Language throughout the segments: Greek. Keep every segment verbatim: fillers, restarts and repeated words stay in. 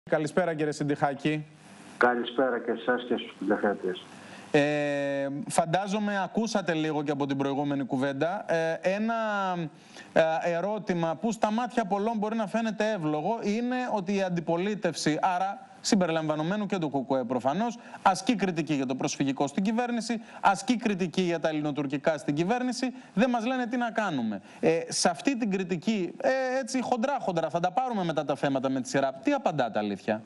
Καλησπέρα κύριε Συντιχάκη. Καλησπέρα και εσάς και στους τηλεθεατές. Ε, φαντάζομαι ακούσατε λίγο και από την προηγούμενη κουβέντα ε, ένα ε, ερώτημα που στα μάτια πολλών μπορεί να φαίνεται εύλογο, είναι ότι η αντιπολίτευση, άρα συμπεριλαμβανομένου και του ΚΚΕ προφανώς, ασκεί κριτική για το προσφυγικό στην κυβέρνηση, ασκεί κριτική για τα ελληνοτουρκικά στην κυβέρνηση, δεν μας λένε τι να κάνουμε. Ε, σε αυτή την κριτική, ε, έτσι χοντρά χοντρά, θα τα πάρουμε μετά τα θέματα με τη σειρά. Τι απαντάτε αλήθεια?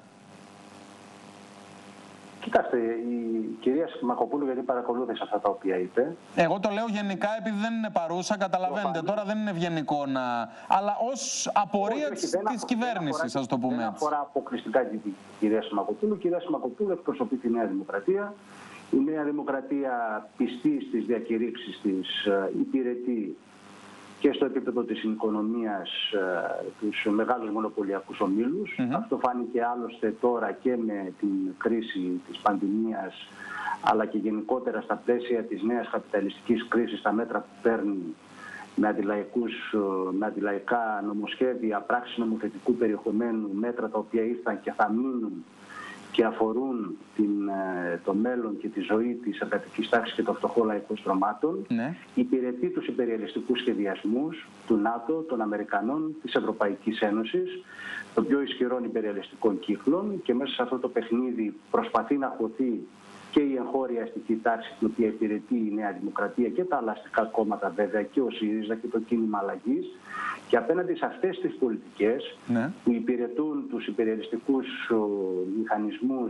Κοιτάξτε, η κυρία Σιμακοπούλου, γιατί παρακολούθησε αυτά τα οποία είπε. Εγώ το λέω γενικά επειδή δεν είναι παρούσα, καταλαβαίνετε. Τώρα δεν είναι ευγενικό να. Αλλά ως απορία της κυβέρνησης, ας το πούμε έτσι. Δεν αφορά αποκλειστικά την κυρία Σιμακοπούλου. Η κυρία Σιμακοπούλου εκπροσωπεί τη Νέα Δημοκρατία. Η Νέα Δημοκρατία πιστή στις διακηρύξεις της, υπηρετεί και στο επίπεδο της οικονομίας τους μεγάλους μονοπωλιακούς ομίλους. Mm-hmm. Αυτό φάνηκε άλλωστε τώρα και με την κρίση της πανδημίας, αλλά και γενικότερα στα πλαίσια της νέας καπιταλιστικής κρίσης, τα μέτρα που παίρνει με, αντιλαϊκούς, με αντιλαϊκά νομοσχέδια, πράξεις νομοθετικού περιεχομένου, μέτρα τα οποία ήρθαν και θα μείνουν και αφορούν την, το μέλλον και τη ζωή της εργατικής τάξης και των φτωχών λαϊκών στρωμάτων, ναι. Υπηρετεί τους υπεριαλιστικούς σχεδιασμούς του ΝΑΤΟ, των Αμερικανών, της Ευρωπαϊκής Ένωσης, των πιο ισχυρών υπεριαλιστικών κύκλων, και μέσα σε αυτό το παιχνίδι προσπαθεί να χωθεί και η εγχώρια αστική τάξη, την οποία υπηρετεί η Νέα Δημοκρατία και τα αλλαστικά κόμματα βέβαια, και ο ΣΥΡΙΖΑ και το κίνημα αλλαγής. Και απέναντι σε αυτές τις πολιτικές, ναι, που υπηρετούν τους υπεριαλιστικούς μηχανισμούς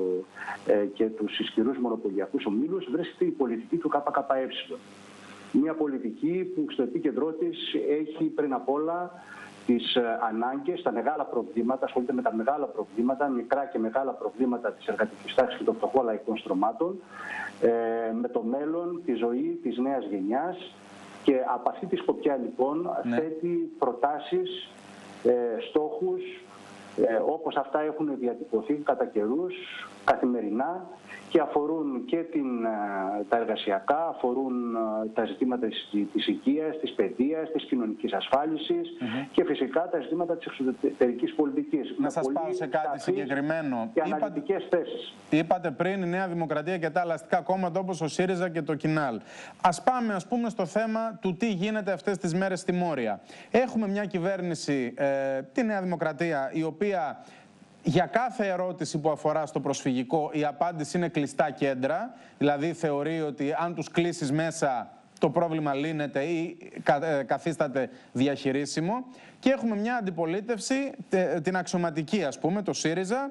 ε, και τους ισχυρούς μονοπωλιακούς ομίλους, βρίσκεται η πολιτική του ΚΚΕ. Μια πολιτική που στο επίκεντρό της έχει πριν απ' όλα τις ανάγκες, τα μεγάλα προβλήματα, ασχολείται με τα μεγάλα προβλήματα, μικρά και μεγάλα προβλήματα της εργατικής τάξης και των φτωχών λαϊκών στρωμάτων, ε, με το μέλλον, τη ζωή της νέας γενιάς. Και από αυτή τη σκοπιά λοιπόν, ναι, θέτει προτάσεις, ε, στόχους, ε, όπως αυτά έχουν διατυπωθεί κατά καιρούς, καθημερινά, και αφορούν και την, τα εργασιακά, αφορούν τα ζητήματα της, της υγείας, της παιδείας, της κοινωνικής ασφάλισης, mm-hmm, και φυσικά τα ζητήματα της εξωτερικής πολιτικής. Να σας πάω σε κάτι συγκεκριμένο. Και αναλυτικές είπατε, θέσεις. Είπατε πριν η Νέα Δημοκρατία και τα αλλαστικά κόμματα όπως ο ΣΥΡΙΖΑ και το ΚΙΝΑΛ. Ας πάμε ας πούμε στο θέμα του τι γίνεται αυτές τις μέρες στη Μόρια. Έχουμε μια κυβέρνηση, ε, τη Νέα Δημοκρατία, η οποία για κάθε ερώτηση που αφορά στο προσφυγικό η απάντηση είναι κλειστά κέντρα, δηλαδή θεωρεί ότι αν τους κλείσεις μέσα το πρόβλημα λύνεται ή καθίσταται διαχειρίσιμο. Και έχουμε μια αντιπολίτευση, την αξιωματική ας πούμε, το ΣΥΡΙΖΑ,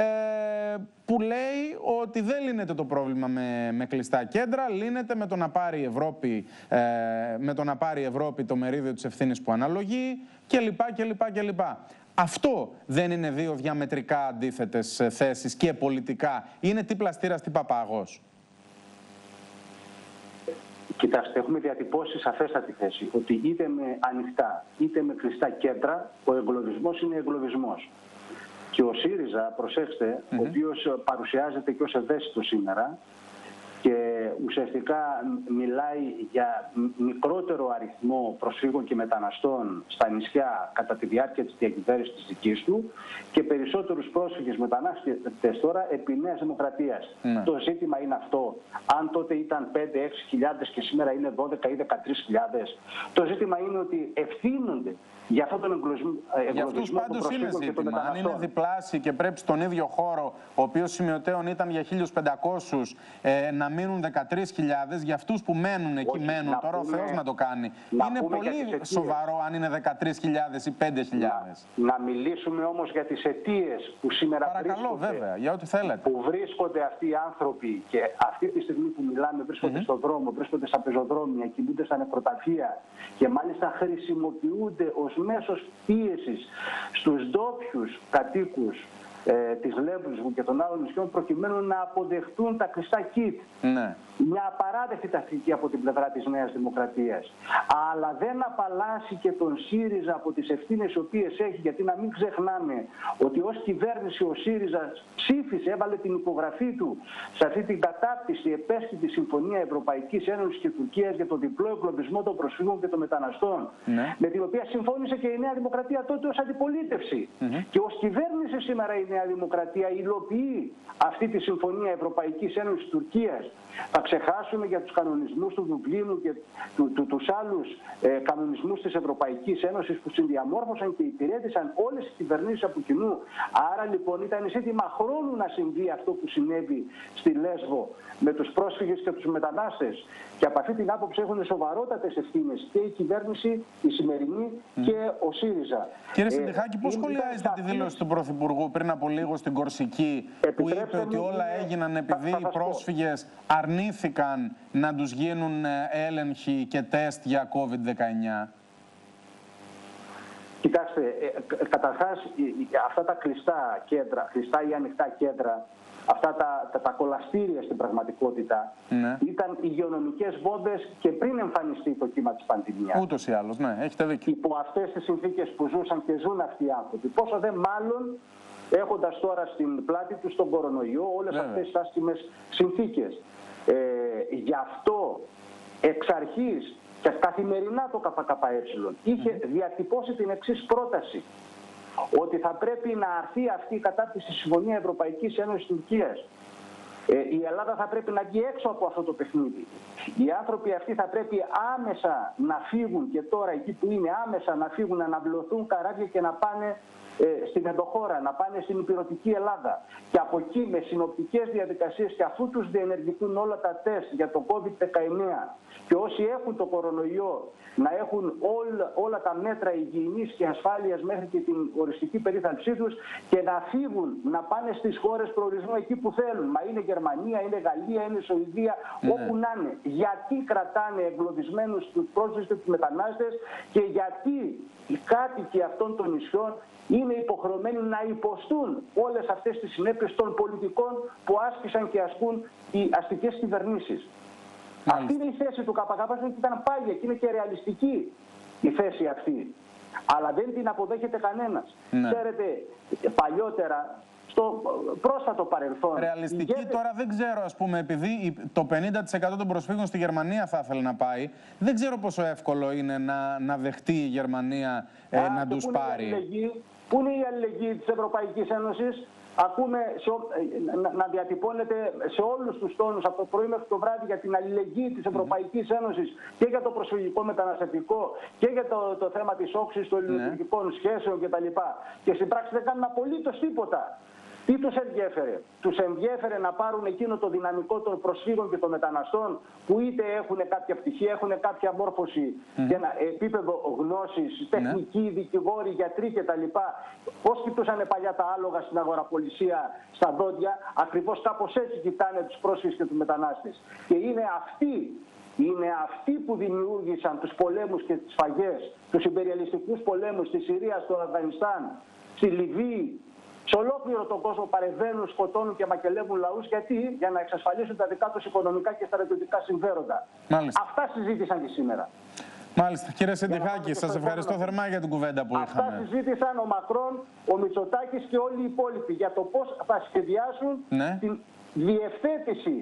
που λέει ότι δεν λύνεται το πρόβλημα με, με κλειστά κέντρα, λύνεται με το να πάρει η Ευρώπη, με το, να πάρει η Ευρώπη το μερίδιο της ευθύνης που αναλογεί κλπ. κλπ, κλπ. Αυτό δεν είναι δύο διαμετρικά αντίθετες θέσεις και πολιτικά? Είναι τι πλαστήρας, τι παπάγος? Κοιτάξτε, έχουμε διατυπώσει σαφέστατη θέση ότι είτε με ανοιχτά είτε με κλειστά κέντρα ο εγκλωβισμός είναι εγκλωβισμός. Και ο ΣΥΡΙΖΑ, προσέξτε, mm-hmm, ο οποίος παρουσιάζεται και ως ευαίσθητο σήμερα και ουσιαστικά μιλάει για μικρότερο αριθμό προσφύγων και μεταναστών στα νησιά κατά τη διάρκεια της διακυβέρνησης της δικής του και περισσότερους πρόσφυγες μετανάστες τώρα επί Νέας Δημοκρατίας. Mm. Το ζήτημα είναι αυτό. Αν τότε ήταν πέντε έξι χιλιάδες και σήμερα είναι δώδεκα ή δεκατρείς χιλιάδες. Το ζήτημα είναι ότι ευθύνονται για αυτόν τον εγκλωβισμό των προσφύγων και των μεταναστών. Αν είναι διπλάσιοι και πρέπει στον ίδιο χώρο, ο οποίος σημειωτέων ήταν για χίλιους πεντακόσιους, ε, να μείνουν δεκατρείς χιλιάδες, για αυτούς που μένουν εκεί, όχι, μένουν, τώρα πούμε, ο Θεός να το κάνει. Να είναι πολύ σοβαρό αν είναι δεκατρείς χιλιάδες ή πέντε χιλιάδες. Να, να μιλήσουμε όμως για τις αιτίες που σήμερα Παρακαλώ, βρίσκονται. Βέβαια, για ό,τι θέλετε. Που βρίσκονται αυτοί οι άνθρωποι και αυτή τη στιγμή που μιλάμε βρίσκονται mm-hmm. στον δρόμο, βρίσκονται στα πεζοδρόμια, κινούνται στα νεκροταφεία και μάλιστα χρησιμοποιούνται ως μέσος πίεσης στους ντόπιους κατοίκους ε, της Λέμβρυσβου και των άλλων νησιών προκειμένου να αποδεχτούν τα κλειστά κιτ. Ναι. Μια απαράδεκτη τακτική από την πλευρά της Νέας Δημοκρατίας. Αλλά δεν απαλλάσσει και τον ΣΥΡΙΖΑ από τις ευθύνες οι οποίες έχει, γιατί να μην ξεχνάμε ότι ως κυβέρνηση ο ΣΥΡΙΖΑ ψήφισε, έβαλε την υπογραφή του σε αυτή την κατάπτυστη επέσχυτη συμφωνία Ευρωπαϊκής Ένωσης και Τουρκίας για τον διπλό εγκλωβισμό των προσφύγων και των μεταναστών, ναι. με την οποία συμφώνησε και η Νέα Δημοκρατία τότε ως αντιπολίτευση. Mm-hmm. Και ως κυβέρνηση σήμερα η Νέα Δημοκρατία υλοποιεί αυτή τη συμφωνία Ευρωπαϊκής Ένωσης Τουρκίας. Θα ξεχάσουμε για τους κανονισμούς του Δουβλίνου και του, του, τους άλλους ε, κανονισμούς της Ευρωπαϊκής Ένωσης που συνδιαμόρφωσαν και υπηρέτησαν όλες οι κυβερνήσεις από κοινού. Άρα λοιπόν ήταν ζήτημα χρόνου να συμβεί αυτό που συνέβη στη Λέσβο με τους πρόσφυγες και τους μετανάστες. Και από αυτή την άποψη έχουν σοβαρότατες ευθύνες και η κυβέρνηση, η σημερινή mm. και ο ΣΥΡΙΖΑ. Κύριε Συντιχάκη, πώς σχολιάζετε τη δήλωση του Πρωθυπουργού πριν από λίγο στην Κορσική, που είπε ότι όλα έγιναν επειδή οι πρόσφυγες αρνήθηκαν να τους γίνουν έλεγχοι και τεστ για κόβιντ δεκαεννιά? Κοιτάξτε, ε, καταρχάς αυτά τα κλειστά κέντρα, κλειστά ή ανοιχτά κέντρα, αυτά τα, τα, τα κολαστήρια στην πραγματικότητα, ναι. ήταν υγειονομικές βόμβες και πριν εμφανιστεί το κύμα της πανδημίας. Ούτως ή άλλως, ναι, έχετε δίκιο. Υπό αυτές τις συνθήκες που ζούσαν και ζουν αυτοί οι άνθρωποι. Πόσο δε μάλλον έχοντας τώρα στην πλάτη τους τον κορονοϊό όλες Βέβαια. αυτές τις άσχημες συνθήκες. Ε, γι' αυτό εξ αρχής και καθημερινά το ΚΚΕ είχε mm. διατυπώσει την εξής πρόταση, ότι θα πρέπει να αρθεί αυτή η κατάπτυστη συμφωνία Ευρωπαϊκής Ένωσης Τουρκίας. Ε, η Ελλάδα θα πρέπει να βγει έξω από αυτό το παιχνίδι. Οι άνθρωποι αυτοί θα πρέπει άμεσα να φύγουν, και τώρα εκεί που είναι άμεσα να φύγουν, να αναβλωθούν καράβια και να πάνε ε, στην ενδοχώρα, να πάνε στην υπηρετική Ελλάδα. Και από εκεί με συνοπτικές διαδικασίες, και αφού τους διενεργηθούν όλα τα τεστ για το κόβιντ δεκαεννιά και όσοι έχουν το κορονοϊό να έχουν όλα, όλα τα μέτρα υγιεινής και ασφάλειας μέχρι και την οριστική περίθαλψή τους, και να φύγουν, να πάνε στις χώρες προορισμού εκεί που θέλουν. Μα είναι Γερμανία, είναι Γαλλία, είναι Σουηδία, ναι. όπου να είναι. Γιατί κρατάνε εγκλωβισμένους τους πρόσφυγες και τους μετανάστες, και γιατί οι κάτοικοι αυτών των νησιών είναι υποχρεωμένοι να υποστούν όλες αυτές τις συνέπειες των πολιτικών που άσκησαν και ασκούν οι αστικές κυβερνήσεις. Αυτή είναι η θέση του ΚΚΕ και ήταν πάγια και είναι και ρεαλιστική η θέση αυτή. Αλλά δεν την αποδέχεται κανένας. Ναι. Ξέρετε, παλιότερα, στο πρόσφατο παρελθόν... Ρεαλιστική ηγέτες... τώρα δεν ξέρω, ας πούμε, επειδή το πενήντα τοις εκατό των προσφύγων στη Γερμανία θα ήθελε να πάει, δεν ξέρω πόσο εύκολο είναι να, να δεχτεί η Γερμανία ε, Α, να τους πού πάρει. Πού είναι η αλληλεγγύη της Ευρωπαϊκής Ένωσης? Ακούμε σε, να, να διατυπώνεται σε όλους τους τόνους από το πρωί μέχρι το βράδυ για την αλληλεγγύη της Ευρωπαϊκής Ένωσης και για το προσφυγικό μεταναστευτικό και για το, το θέμα της όξης των ελληνικών σχέσεων κτλ. Και στην πράξη δεν κάνουν απολύτως τίποτα. Τι τους ενδιέφερε? Τους ενδιέφερε να πάρουν εκείνο το δυναμικό των προσφύγων και των μεταναστών που είτε έχουν κάποια πτυχία, έχουν κάποια μόρφωση mm. και ένα επίπεδο γνώσης, τεχνικοί, mm. δικηγόροι, γιατροί κτλ. Πώς κοιτούσαν παλιά τα άλογα στην αγοραπολισία στα δόντια, ακριβώς κάπως έτσι κοιτάνε τους πρόσφυγες και τους μετανάστες. Και είναι αυτοί, είναι αυτοί που δημιούργησαν τους πολέμους και τις σφαγές, τους ιμπεριαλιστικούς πολέμους στη Συρία, στο Αφγανιστάν, στη Λιβύη. Σε ολόκληρο τον κόσμο παρεμβαίνουν, σκοτώνουν και μακελεύουν λαούς. Γιατί? Για να εξασφαλίσουν τα δικά τους οικονομικά και στρατιωτικά συμφέροντα. Μάλιστα. Αυτά συζήτησαν και σήμερα. Μάλιστα. Κύριε Συντιχάκη, σας ευχαριστώ θερμά για την κουβέντα που Αυτά είχαμε. Αυτά συζήτησαν ο Μακρόν, ο Μητσοτάκης και όλοι οι υπόλοιποι για το πώς θα σχεδιάσουν ναι. την διευθέτηση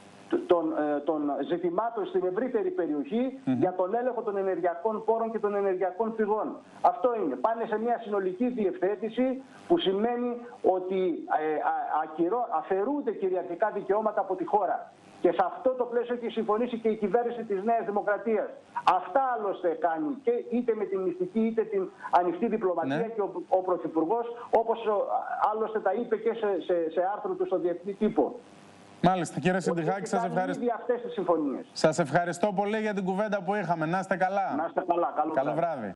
Των, των ζητημάτων στην ευρύτερη περιοχή mm-hmm. για τον έλεγχο των ενεργειακών πόρων και των ενεργειακών πηγών. Αυτό είναι. Πάνε σε μια συνολική διευθέτηση που σημαίνει ότι ε, α, ακυρώ, αφαιρούνται κυριαρχικά δικαιώματα από τη χώρα. Και σε αυτό το πλαίσιο έχει συμφωνήσει και η κυβέρνηση της Νέας Δημοκρατίας. Αυτά άλλωστε κάνει και είτε με την μυστική είτε την ανοιχτή διπλωματία ναι. και ο, ο Πρωθυπουργός, όπως ο, άλλωστε τα είπε και σε, σε, σε άρθρο του στο διεθνή τύπο. Μάλιστα, κύριε Συντιχάκη, σας ευχαριστώ. Αυτές τις συμφωνίες. Σας ευχαριστώ πολύ για την κουβέντα που είχαμε. Να είστε καλά. Να είστε καλά. Καλό, Καλό βράδυ.